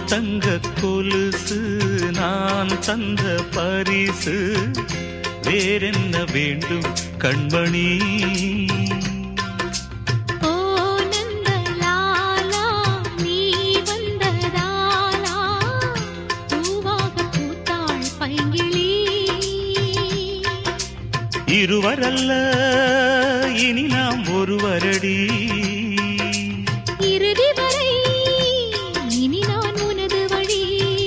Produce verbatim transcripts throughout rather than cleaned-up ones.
தங்க கொலுசு நான் தந்த பரிசு வேறென்ன வேண்டும் கண்மணி. இருவரல்ல இனி நாம் ஒருவரடி, இறுதி வரை இனி நான் உனது வழி.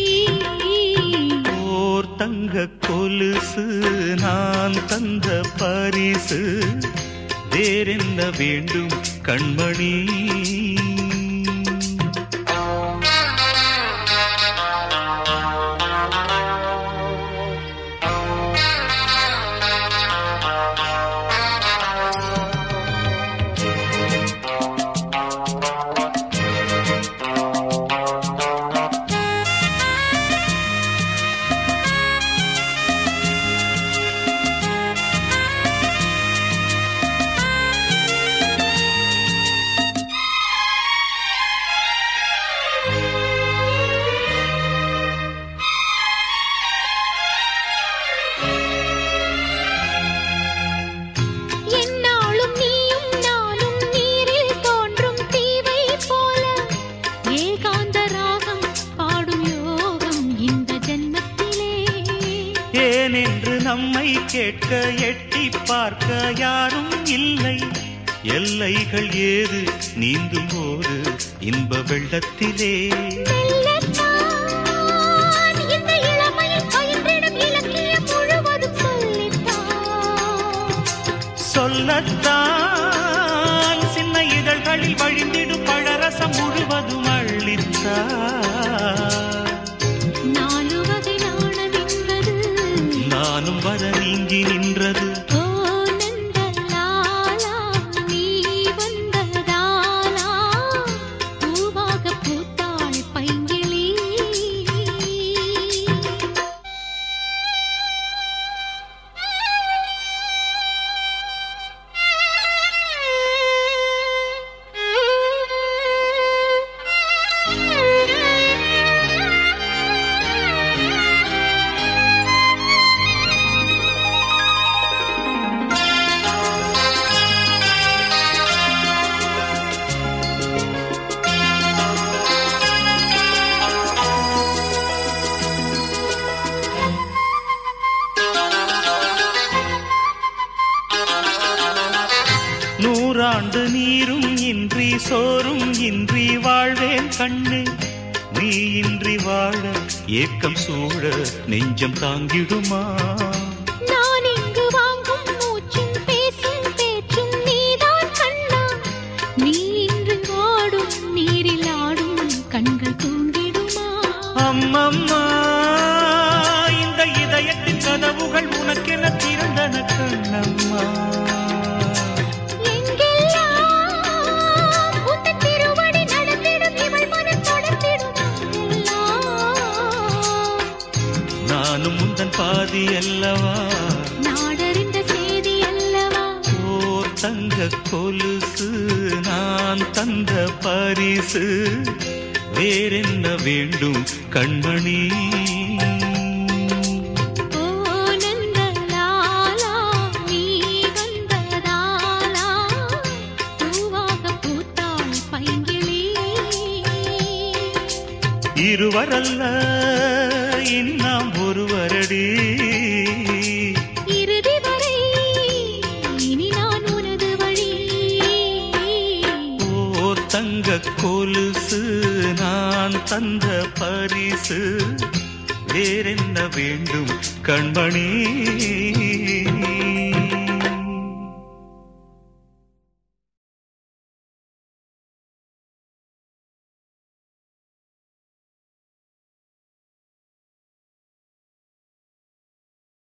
ஓர் தங்க கொலுசு நான் தந்த பரிசு வேறென்ன வேண்டும் கண்மணி. ஏனென்று நம்மை கேட்க எட்டி பார்க்க யாரும் இல்லை. எல்லைகள் ஏது நீந்தும் போது இன்ப வெள்ளத்திலே சொல்லத்தான் சின்ன இதழ்களில் வழிந்திடும் பழரசம் முழுவதும் அள்ளித்தான். நானும் வர நீங்கி நின்றது. ஓ நந்தலாலா நீ வந்ததாலா பூவாக பூத்தாள் பைங்கிளி. நூறாண்டு நீரும் இன்றி சோறும் இன்றி வாழ்வேன் கண்ணு. நீ இன்றி வாழ ஏக்கம் சூழ நெஞ்சம் தாங்கிடுமா? நான் இங்கு வாங்கும் மூச்சும் பேசும் பேச்சும் நீதான் கண்ணா. நீ இன்று ஆடும் நீரில் ஆடும் கண்கள் தூங்கிடுமா? அம்மம்மா இந்த இதயத்தின் கதவுகள் உனக்கென திறந்தன கண்ணம்மா. நானும் முந்தன் பாதி அல்லவா, நாடறிந்த செய்தி அல்லவா. ஓர் தங்க கொலுசு நான் தந்த பரிசு வேறென்ன வேண்டும் கண்மணி. ஓ நந்தலாலா நீ வந்ததாலா பூவாக பூத்தாள் பைங்கிளி. இருவரல்ல இனி நாம் ஒருவரடி, இறுதி வரை இனி நான் உனது வழி. ஓர் தங்க கொலுசு நான் தந்த பரிசு வேறென்ன வேண்டும் கண்மணி.